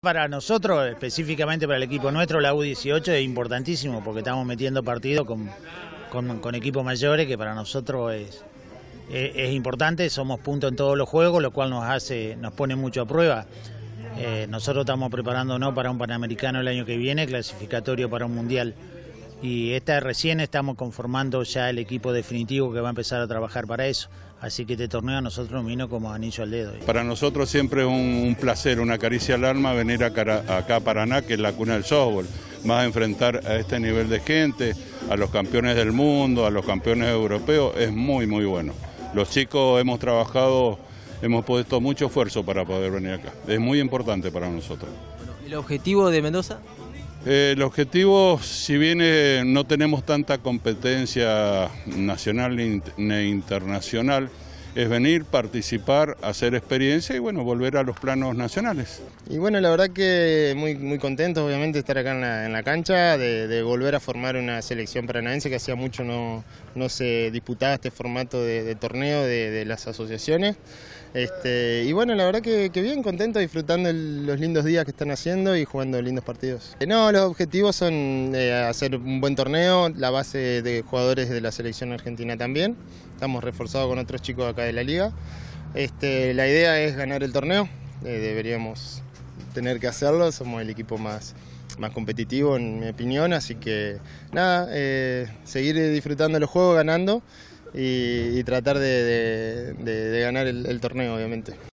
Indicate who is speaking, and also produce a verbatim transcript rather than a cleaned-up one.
Speaker 1: Para nosotros, específicamente para el equipo nuestro, la U dieciocho es importantísimo porque estamos metiendo partidos con, con, con equipos mayores, que para nosotros es, es, es importante. Somos puntos en todos los juegos, lo cual nos hace, nos pone mucho a prueba. Eh, nosotros estamos preparándonos para un Panamericano el año que viene, clasificatorio para un Mundial. Y esta recién estamos conformando ya el equipo definitivo que va a empezar a trabajar para eso. Así que este torneo a nosotros nos vino como anillo al dedo.
Speaker 2: Para nosotros siempre es un, un placer, una caricia al alma venir a cara, acá a Paraná, que es la cuna del softball. Más a enfrentar a este nivel de gente, a los campeones del mundo, a los campeones europeos, es muy muy bueno. Los chicos hemos trabajado, hemos puesto mucho esfuerzo para poder venir acá. Es muy importante para nosotros.
Speaker 3: Bueno, ¿el objetivo de Mendoza?
Speaker 2: Eh, el objetivo, si bien eh, no tenemos tanta competencia nacional ni internacional, es venir, participar, hacer experiencia y bueno, volver a los planos nacionales.
Speaker 4: Y bueno, la verdad que muy, muy contento obviamente de estar acá en la, en la cancha, de, de volver a formar una selección paranaense que hacía mucho no, no se disputaba este formato de, de torneo de, de las asociaciones. Este, y bueno, la verdad que, que bien, contento, disfrutando el, los lindos días que están haciendo y jugando lindos partidos. Eh, no, los objetivos son eh, hacer un buen torneo, la base de jugadores de la selección argentina también. Estamos reforzados con otros chicos acá de la liga. Este, la idea es ganar el torneo, eh, deberíamos tener que hacerlo, somos el equipo más, más competitivo en mi opinión, así que nada, eh, seguir disfrutando los juegos, ganando. Y, y tratar de, de, de, de ganar el, el torneo, obviamente.